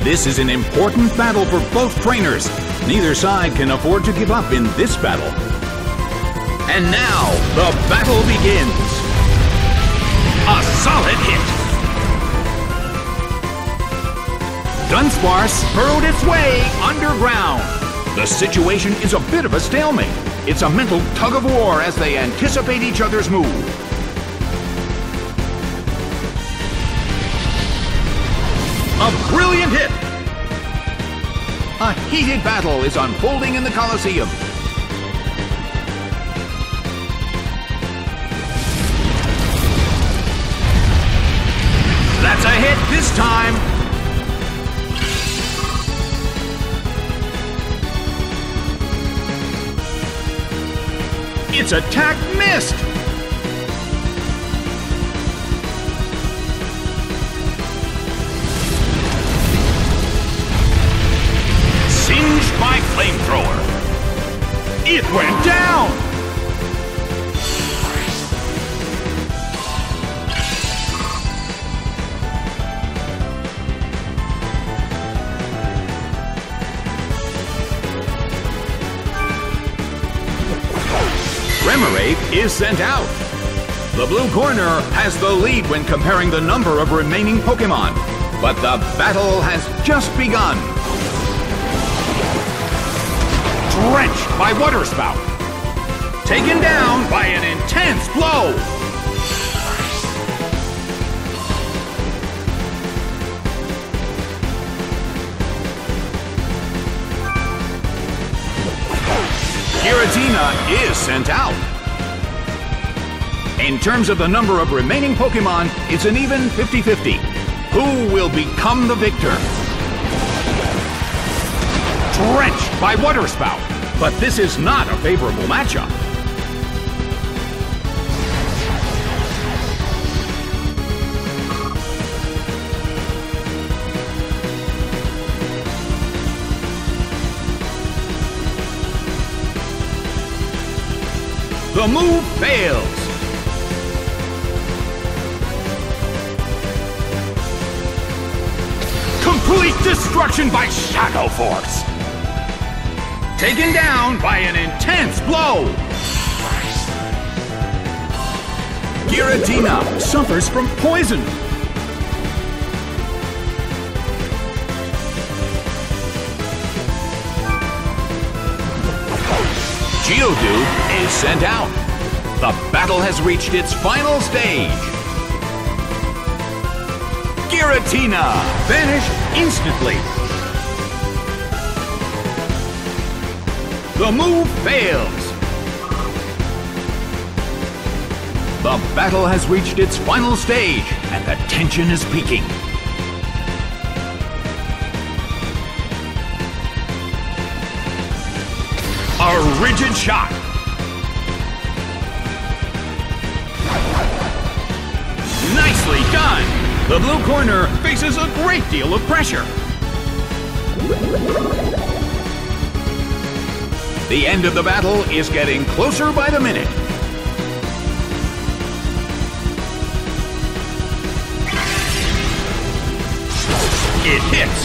This is an important battle for both trainers. Neither side can afford to give up in this battle. And now, the battle begins. A solid hit. Dunsparce burrowed its way underground. The situation is a bit of a stalemate. It's a mental tug-of-war as they anticipate each other's move. A brilliant hit! A heated battle is unfolding in the Colosseum. That's a hit this time! Its attack missed! Singed by Flamethrower. It went down! Remoraid is sent out. The blue corner has the lead when comparing the number of remaining Pokémon, but the battle has just begun. Drenched by Water Spout. Taken down by an intense blow. Giratina is sent out. In terms of the number of remaining Pokémon, it's an even 50-50. Who will become the victor? Drenched by Water Spout, but this is not a favorable matchup. The move fails. Complete destruction by Shadow Force. Taken down by an intense blow. Giratina suffers from poison. Geodude is sent out. The battle has reached its final stage. Giratina vanished instantly. The move fails. The battle has reached its final stage, and the tension is peaking. A rigid shot. Nicely done! The blue corner faces a great deal of pressure. The end of the battle is getting closer by the minute. It hits.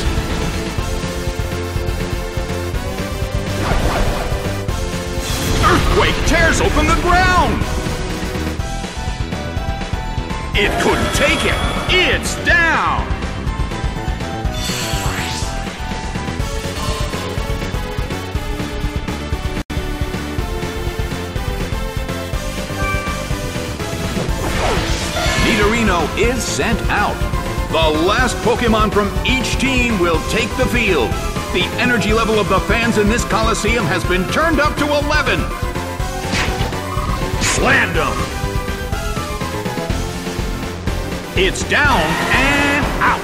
Earthquake tears open the ground. It couldn't take it. It's down. Nidorino is sent out. The last Pokémon from each team will take the field. The energy level of the fans in this Coliseum has been turned up to 11. Slammed him. It's down and out.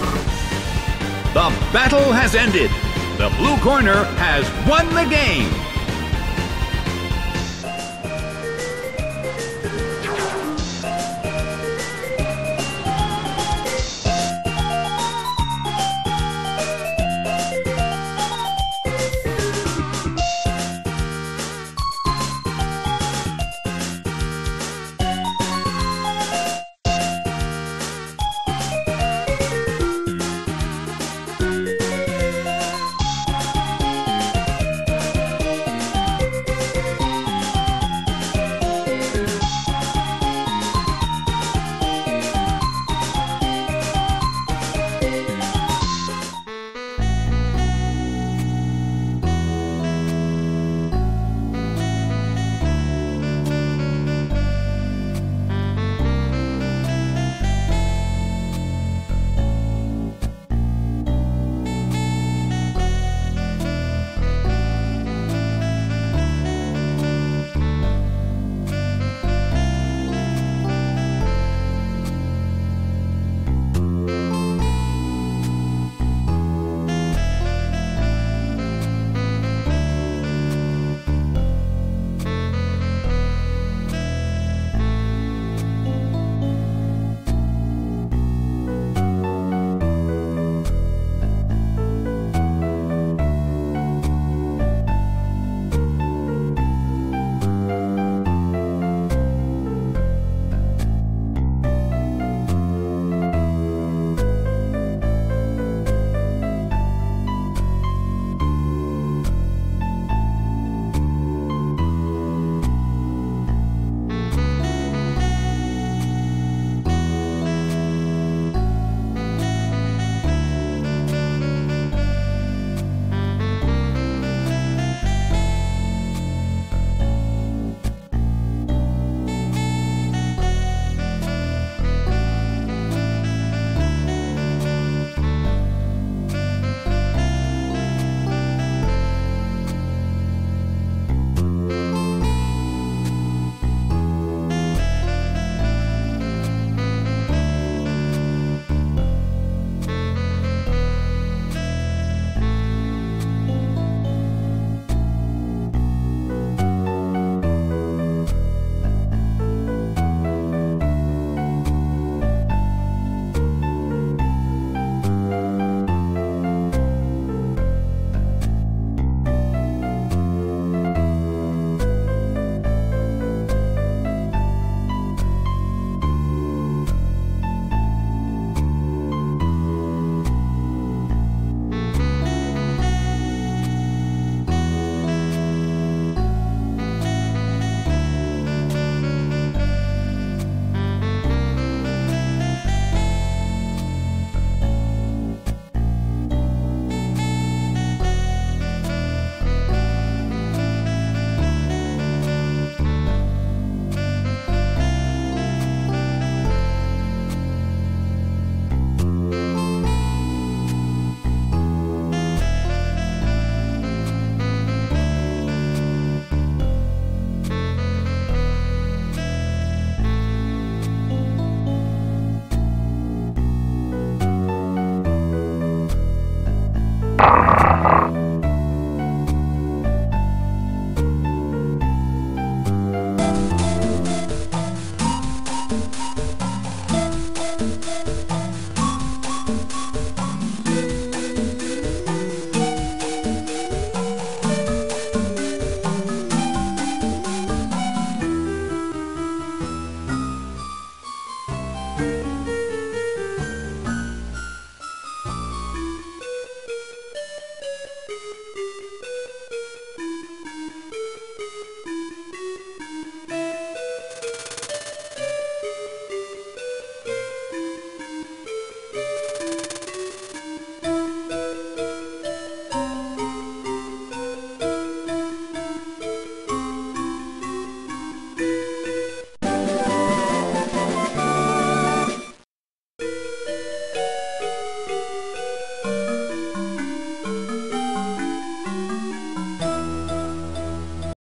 The battle has ended. The blue corner has won the game.